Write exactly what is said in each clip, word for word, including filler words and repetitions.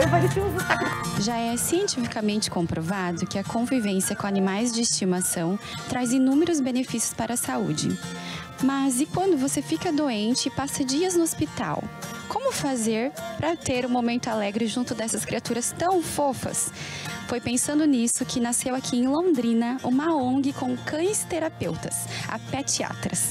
parecia um... Já é cientificamente comprovado que a convivência com animais de estimação traz inúmeros benefícios para a saúde. Mas e quando você fica doente e passa dias no hospital? Como fazer para ter um momento alegre junto dessas criaturas tão fofas? Foi pensando nisso que nasceu aqui em Londrina uma O N G com cães terapeutas, a Petiatras.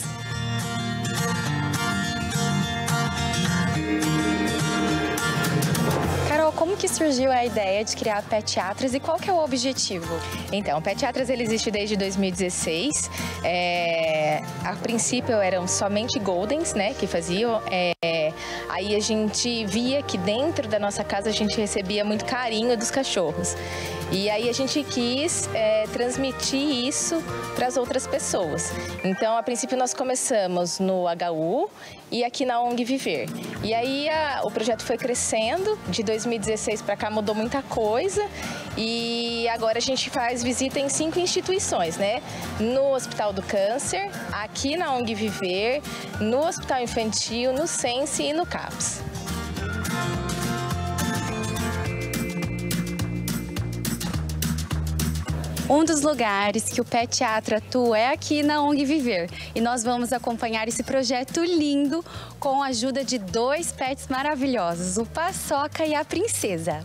Carol, como que surgiu a ideia de criar a Petiatras e qual que é o objetivo? Então, o Petiatras ele existe desde dois mil e dezesseis. É, a princípio eram somente Goldens, né, que faziam. É, aí a gente via que dentro da nossa casa a gente recebia muito carinho dos cachorros. E aí a gente quis é, transmitir isso para as outras pessoas. Então, a princípio nós começamos no H U e aqui na O N G Viver. E aí a, o projeto foi crescendo, de dois mil e dezesseis para cá mudou muita coisa e agora a gente faz visita em cinco instituições, né? No Hospital do Câncer, aqui na O N G Viver, no Hospital Infantil, no Sense e no CAPS. Um dos lugares que o Petiatra atua é aqui na O N G Viver. E nós vamos acompanhar esse projeto lindo com a ajuda de dois pets maravilhosos, o Paçoca e a Princesa.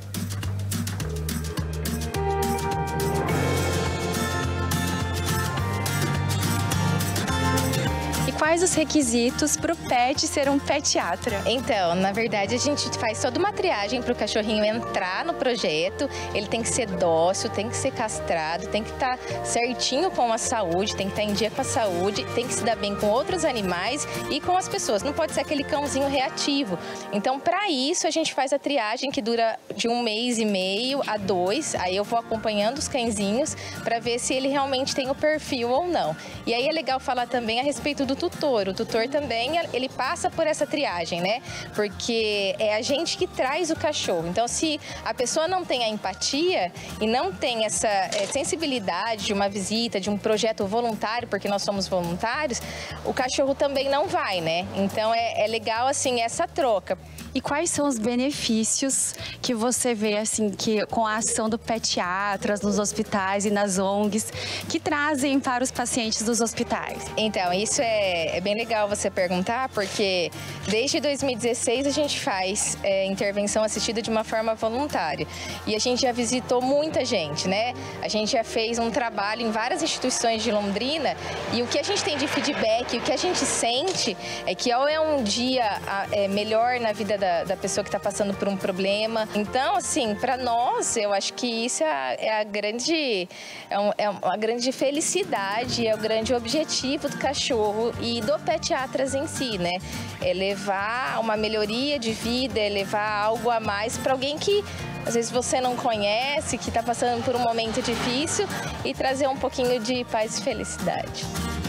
Quais os requisitos para o pet ser um petiatra? Então, na verdade, a gente faz toda uma triagem para o cachorrinho entrar no projeto. Ele tem que ser dócil, tem que ser castrado, tem que estar certinho com a saúde, tem que estar em dia com a saúde, tem que se dar bem com outros animais e com as pessoas. Não pode ser aquele cãozinho reativo. Então, para isso, a gente faz a triagem que dura de um mês e meio a dois. Aí eu vou acompanhando os cãezinhos para ver se ele realmente tem o perfil ou não. E aí é legal falar também a respeito do tutor. O tutor também, ele passa por essa triagem, né? Porque é a gente que traz o cachorro. Então, se a pessoa não tem a empatia e não tem essa é, sensibilidade de uma visita, de um projeto voluntário, porque nós somos voluntários, o cachorro também não vai, né? Então, é, é legal, assim, essa troca. E quais são os benefícios que você vê, assim, que com a ação do Petiatras nos hospitais e nas O N Gs, que trazem para os pacientes dos hospitais? Então, isso é, é bem legal você perguntar, porque desde dois mil e dezesseis a gente faz é, intervenção assistida de uma forma voluntária. E a gente já visitou muita gente, né? A gente já fez um trabalho em várias instituições de Londrina e o que a gente tem de feedback, o que a gente sente é que ou é um dia é, melhor na vida Da, da pessoa que está passando por um problema. Então, assim, para nós, eu acho que isso é a, é a grande, é, um, é uma grande felicidade, é o grande objetivo do cachorro e do Petiatras em si, né? É levar uma melhoria de vida, é levar algo a mais para alguém que às vezes você não conhece, que está passando por um momento difícil e trazer um pouquinho de paz e felicidade.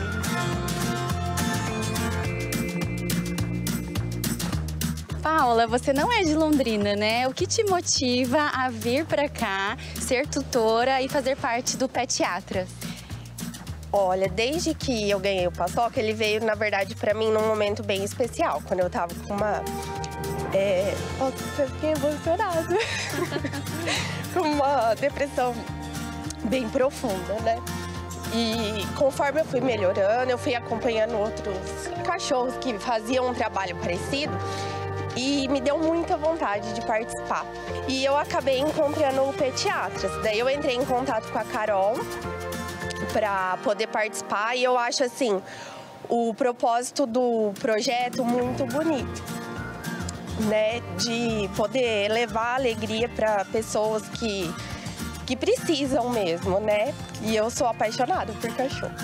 Paula, você não é de Londrina, né? O que te motiva a vir para cá, ser tutora e fazer parte do Petiatras? Olha, desde que eu ganhei o Paçoca, ele veio, na verdade, para mim num momento bem especial, quando eu tava com uma... É... Nossa, eu fiquei emocionada. Com uma depressão bem profunda, né? E conforme eu fui melhorando, eu fui acompanhando outros cachorros que faziam um trabalho parecido, e me deu muita vontade de participar. E eu acabei encontrando o Petiatras. Daí eu entrei em contato com a Carol para poder participar e eu acho assim o propósito do projeto muito bonito, né? De poder levar alegria para pessoas que, que precisam mesmo, né? E eu sou apaixonada por cachorro.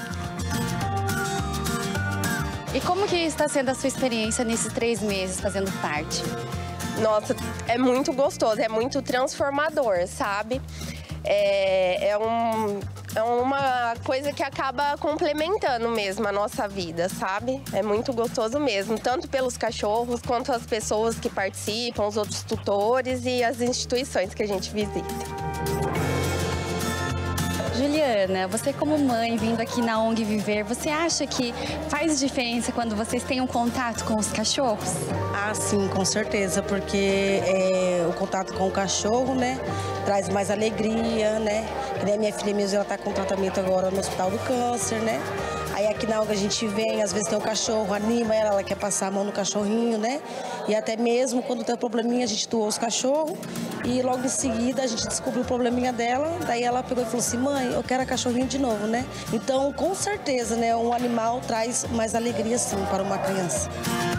E como que está sendo a sua experiência nesses três meses fazendo parte? Nossa, é muito gostoso, é muito transformador, sabe? É, é, um, é uma coisa que acaba complementando mesmo a nossa vida, sabe? É muito gostoso mesmo, tanto pelos cachorros, quanto as pessoas que participam, os outros tutores e as instituições que a gente visita. Juliana, você como mãe vindo aqui na O N G Viver, você acha que faz diferença quando vocês têm um contato com os cachorros? Ah, sim, com certeza, porque é, o contato com o cachorro, né, traz mais alegria, né? Que nem a minha filha mesmo, ela tá com tratamento agora no Hospital do Câncer, né? Aí aqui na O N G a gente vem, às vezes tem um cachorro, anima ela, ela quer passar a mão no cachorrinho, né? E até mesmo quando tem um probleminha, a gente doou os cachorros e logo em seguida a gente descobriu o probleminha dela, daí ela pegou e falou assim, mãe, eu quero a cachorrinho de novo, né? Então, com certeza, né, um animal traz mais alegria, sim, para uma criança.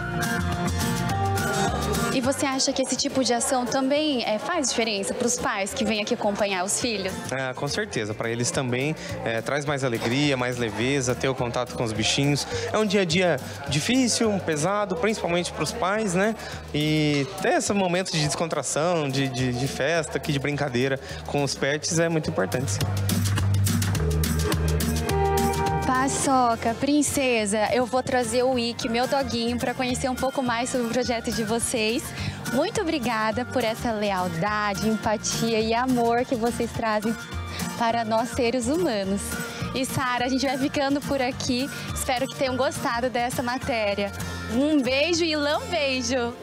E você acha que esse tipo de ação também é, faz diferença para os pais que vêm aqui acompanhar os filhos? É, com certeza, para eles também é, traz mais alegria, mais leveza, ter o contato com os bichinhos. É um dia a dia difícil, pesado, principalmente para os pais, né? E ter esse momento de descontração, de, de, de festa, aqui, de brincadeira com os pets é muito importante. Paçoca, princesa, eu vou trazer o Ike, meu doguinho, para conhecer um pouco mais sobre o projeto de vocês. Muito obrigada por essa lealdade, empatia e amor que vocês trazem para nós seres humanos. E Sara, a gente vai ficando por aqui. Espero que tenham gostado dessa matéria. Um beijo e lambeijo!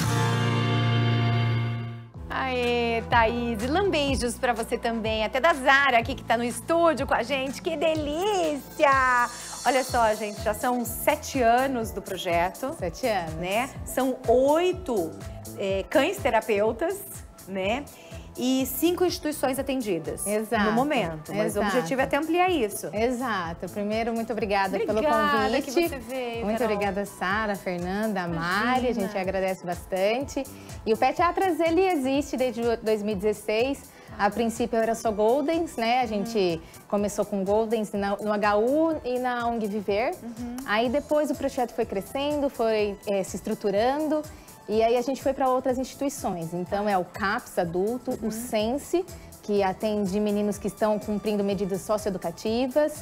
Aê, Thaís, lambeijos pra você também, até da Zara aqui que tá no estúdio com a gente, que delícia! Olha só, gente, já são sete anos do projeto. Sete anos. Né? São oito é, cães terapeutas, né? E cinco instituições atendidas. Exato. No momento. Mas Exato. o objetivo é até ampliar isso. Exato. Primeiro, muito obrigada, obrigada pelo convite. que você veio, muito Carol. obrigada, Sara, Fernanda, Mari. Imagina. A gente agradece bastante. E o Pet Atlas, ele existe desde dois mil e dezesseis. A princípio era só Goldens, né? A gente uhum. começou com Goldens no H U e na O N G Viver. Uhum. Aí depois o projeto foi crescendo, foi é, se estruturando. E aí a gente foi para outras instituições. Então é o CAPS adulto, uhum. o Sense, que atende meninos que estão cumprindo medidas socioeducativas,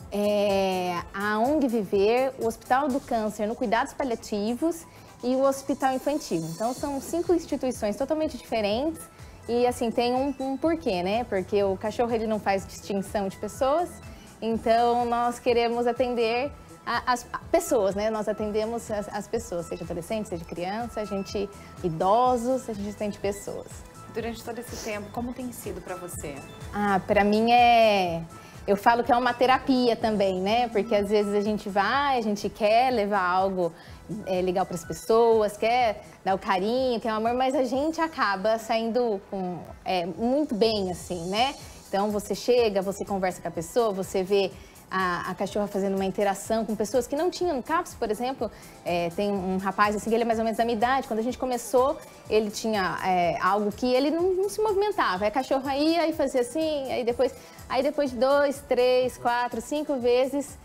é, a O N G Viver, o Hospital do Câncer no Cuidados Paliativos e o Hospital Infantil. Então são cinco instituições totalmente diferentes e assim tem um, um porquê, né? Porque o cachorro ele não faz distinção de pessoas, então nós queremos atender as pessoas, né? Nós atendemos as, as pessoas, seja adolescente, seja criança, a gente idosos, a gente atende pessoas. Durante todo esse tempo, como tem sido para você? Ah, para mim é... Eu falo que é uma terapia também, né? Porque às vezes a gente vai, a gente quer levar algo é, legal para as pessoas, quer dar o carinho, quer o amor, mas a gente acaba saindo com, é, muito bem, assim, né? Então você chega, você conversa com a pessoa, você vê A, a cachorra fazendo uma interação com pessoas que não tinham no CAPS, por exemplo. É, tem um rapaz, assim, ele é mais ou menos da minha idade. Quando a gente começou, ele tinha é, algo que ele não, não se movimentava. Aí a cachorra ia e fazia assim, aí depois, aí depois de dois, três, quatro, cinco vezes,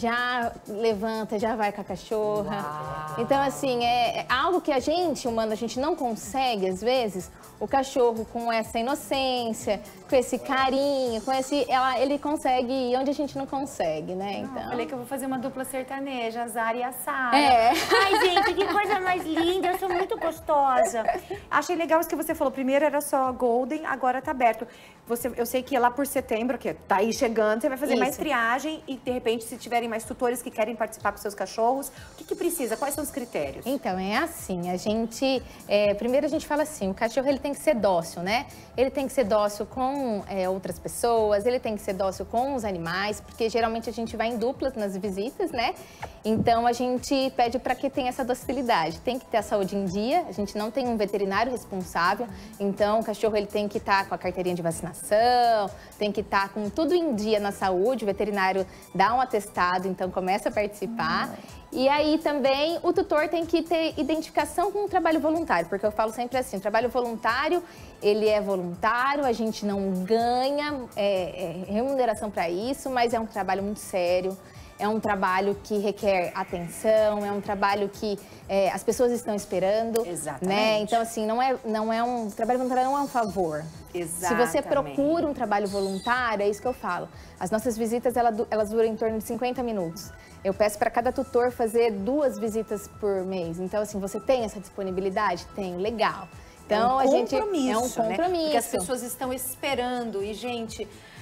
já levanta, já vai com a cachorra. Uau. Então, assim, é, é algo que a gente, humano, a gente não consegue, às vezes. O cachorro com essa inocência, com esse carinho, com esse... Ela, ele consegue ir onde a gente não consegue, né? Então... Falei que eu vou fazer uma dupla sertaneja, a Zara e a Sara. É. Ai, gente, que coisa mais linda, eu sou muito gostosa. Achei legal isso que você falou. Primeiro era só Golden, agora tá aberto. Você, eu sei que lá por setembro, que tá aí chegando, você vai fazer isso. mais triagem e, de repente, se tiverem mais tutores que querem participar com seus cachorros, o que que precisa? Quais são os critérios? Então, é assim, a gente... É, primeiro a gente fala assim, o cachorro ele tem que ser dócil, né? Ele tem que ser dócil com é, outras pessoas, ele tem que ser dócil com os animais, porque geralmente a gente vai em duplas nas visitas, né? Então, a gente pede para que tenha essa docilidade. Tem que ter a saúde em dia, a gente não tem um veterinário responsável, então o cachorro ele tem que estar com a carteirinha de vacinação, tem que estar com tudo em dia na saúde, o veterinário dá um atestado, então começa a participar. Hum. E aí também o tutor tem que ter identificação com o trabalho voluntário, porque eu falo sempre assim, o trabalho voluntário, ele é voluntário, a gente não ganha é, é, remuneração para isso, mas é um trabalho muito sério, é um trabalho que requer atenção, é um trabalho que é, as pessoas estão esperando. Exatamente. Né? Então, assim, não é, não é um... O trabalho voluntário não é um favor. Exatamente. Se você procura um trabalho voluntário, é isso que eu falo. As nossas visitas, elas, elas duram em torno de cinquenta minutos. Eu peço para cada tutor fazer duas visitas por mês. Então, assim, você tem essa disponibilidade? Tem, legal. Então, é um a gente compromisso, é um compromisso. Né? Porque as pessoas estão esperando e, gente...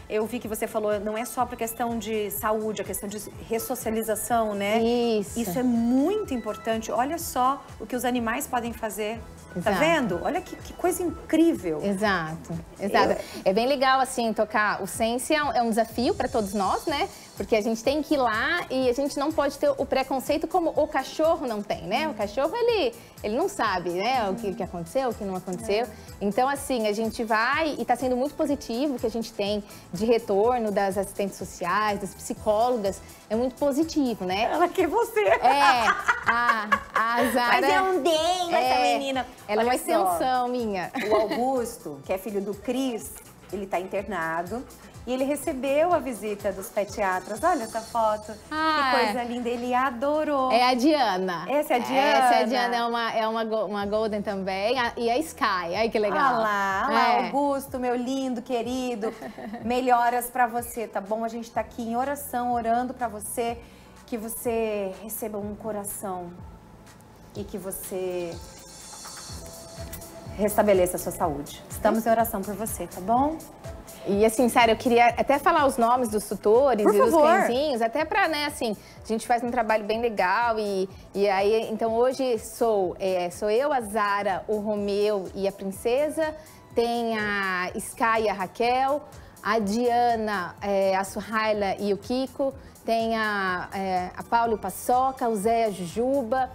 eu vi que você falou, não é só para questão de saúde, a questão de ressocialização, né? Isso. Isso é muito importante. Olha só o que os animais podem fazer. Exato. Tá vendo? Olha que, que coisa incrível. Exato, exato. Eu... É bem legal, assim, tocar. O Sense é um, é um desafio para todos nós, né? Porque a gente tem que ir lá e a gente não pode ter o preconceito como o cachorro não tem, né? O cachorro, ele, ele não sabe, né? O que, que aconteceu, o que não aconteceu. É. Então, assim, a gente vai e tá sendo muito positivo o que a gente tem de retorno das assistentes sociais, das psicólogas. É muito positivo, né? Ela quer você. É, a, a Zara... Mas é um dengue, é, essa menina. Ela Olha é uma só, extensão minha. O Augusto, que é filho do Cris, ele tá internado. E ele recebeu a visita dos pediatras. Olha essa foto. Ah, que coisa linda. Ele adorou. É a Diana. Essa é a Diana? Essa é a Diana. É uma, é uma, uma Golden também. E a Sky. Ai, que legal. Olha lá, olha lá, é. Augusto, meu lindo, querido. Melhoras pra você, tá bom? A gente tá aqui em oração, orando pra você. Que você receba um coração. E que você restabeleça a sua saúde. Estamos em oração por você, tá bom? E assim, sério, eu queria até falar os nomes dos tutores Por e favor. dos cãezinhos, até pra, né, assim, a gente faz um trabalho bem legal e, e aí, então hoje sou, é, sou eu, a Zara, o Romeu e a Princesa, tem a Sky e a Raquel, a Diana, é, a Suhaila e o Kiko, tem a, é, a Paula e o Paçoca, o Zé e a Jujuba,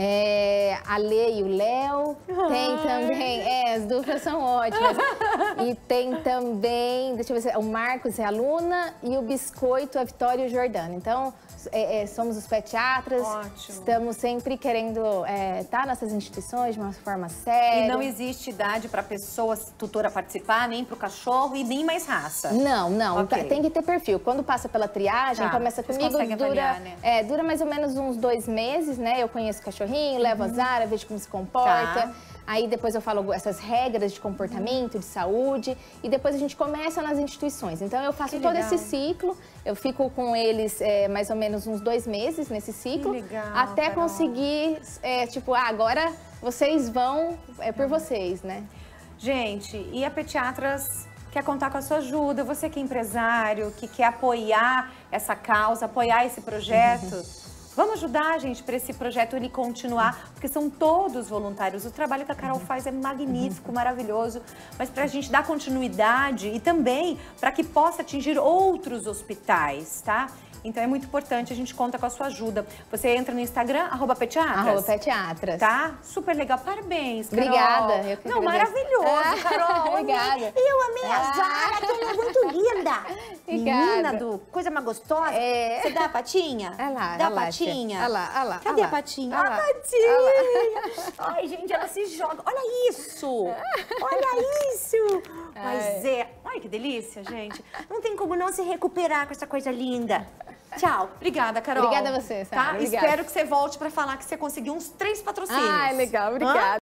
É, a Lê e o Léo, tem também, é, as duplas são ótimas. E tem também, deixa eu ver, o Marcos e a Luna e o Biscoito, a Vitória e o Jordano. Então, é, é, somos os pediatras, ótimo. Estamos sempre querendo é, estar nessas instituições de uma forma séria. E não existe idade para a pessoa tutora participar, nem para o cachorro e nem mais raça? Não, não, okay. Tem que ter perfil. Quando passa pela triagem, tá. Começa comigo, dura, avaliar, né? é, dura mais ou menos uns dois meses, né? Eu conheço o cachorrinho, uhum. levo a Zara, vejo como se comporta. Tá. Aí depois eu falo essas regras de comportamento, de saúde, e depois a gente começa nas instituições. Então eu faço todo esse ciclo, eu fico com eles é, mais ou menos uns dois meses nesse ciclo, que legal, até Carol. conseguir, é, tipo, ah, agora vocês vão é por vocês, né? Gente, e a Pediatras quer contar com a sua ajuda? Você que é empresário, que quer apoiar essa causa, apoiar esse projeto... Uhum. Vamos ajudar, gente, para esse projeto ele continuar, porque são todos voluntários. O trabalho que a Carol faz é magnífico, maravilhoso, mas para a gente dar continuidade e também para que possa atingir outros hospitais, tá? Então é muito importante, a gente conta com a sua ajuda. Você entra no Instagram, arroba Pediatras? Arroba Pediatras. Tá? Super legal. Parabéns, Carol. Obrigada. Eu que Não, agradeço. maravilhoso, Carol. Obrigada. Eu amei a Zara, que ela é muito linda. Obrigada. Menina do coisa mais gostosa. É. Você dá a patinha? Olha lá, dá a olha lá, patinha? Olha lá, olha lá. Cadê olha a patinha? Olha a lá. patinha. Ai, gente, ela se joga. Olha isso. Olha isso. Mas é... Ai, que delícia, gente. Não tem como não se recuperar com essa coisa linda. Tchau. Obrigada, Carol. Obrigada a você, Sara. Tá? Espero que você volte para falar que você conseguiu uns três patrocínios. Ah, legal. Obrigada. Hã?